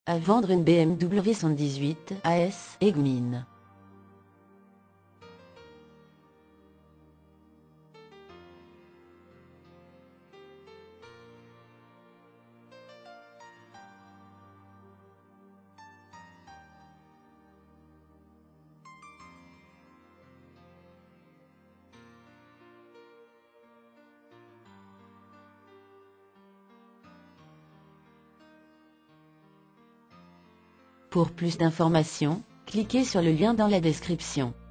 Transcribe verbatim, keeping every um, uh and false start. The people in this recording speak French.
À vendre une B M W cent dix-huit A S Egmine. Pour plus d'informations, cliquez sur le lien dans la description.